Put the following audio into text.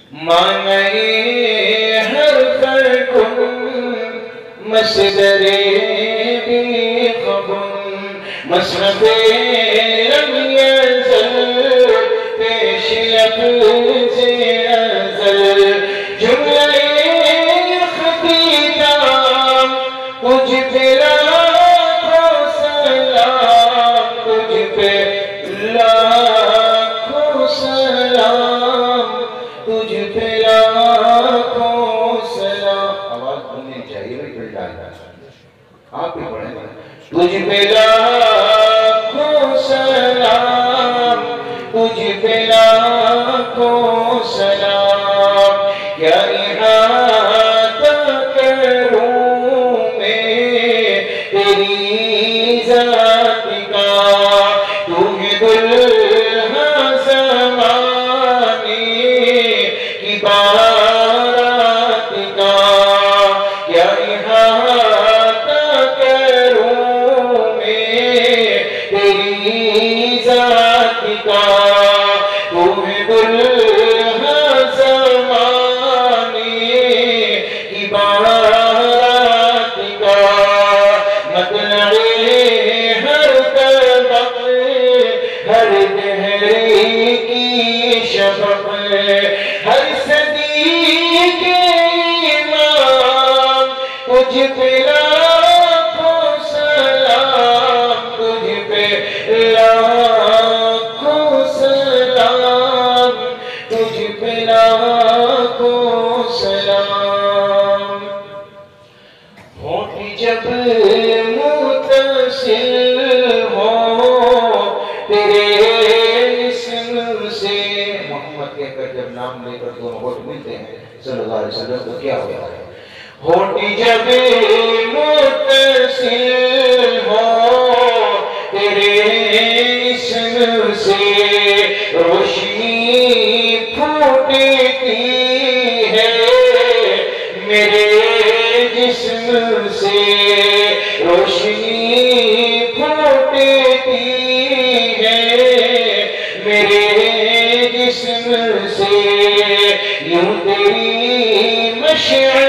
معنی حرف کن مصدر بی خبن مصرف لم یزل پیش لفظ ازل جملہ اختتام تجھ پہ لاکھوں سلام تجھ پہ لاکھوں سلام تجھ پہ لاکھوں سلام آواز بننی چاہیے بھائی آپ بھی پڑھیں تجھ پہ لاکھوں سلام تجھ پہ لاکھوں سلام کیا احاطہ کروں میں تیری ذات کا تو ہے دلہا زمانے کی بارات کا کیا احاطہ کروں میں تیری ذات کا تو ہے دلہا زمانے کی بارات کا مطلع ہر طبق ہر دہری کی شفق ہر صدی کے امام تجھ پہ لاکھوں سلام تجھ پہ لاکھوں سلام تجھ پہ لاکھوں سلام ہونٹ جب متصل ہو تیرے اسم سے محمد کہہ کر جب نام لے کر دونوں ہونٹ ملتے ہیں صلی اللہ علیہ وسلم تو کیا ہوتا ہے ہونٹ جب متصل ہو تیرے اسم سے روشنی پھوٹتی ہے میرے جسم سے روشنی پھوٹتی ہے میرے جسم سے یوں تیری مشعل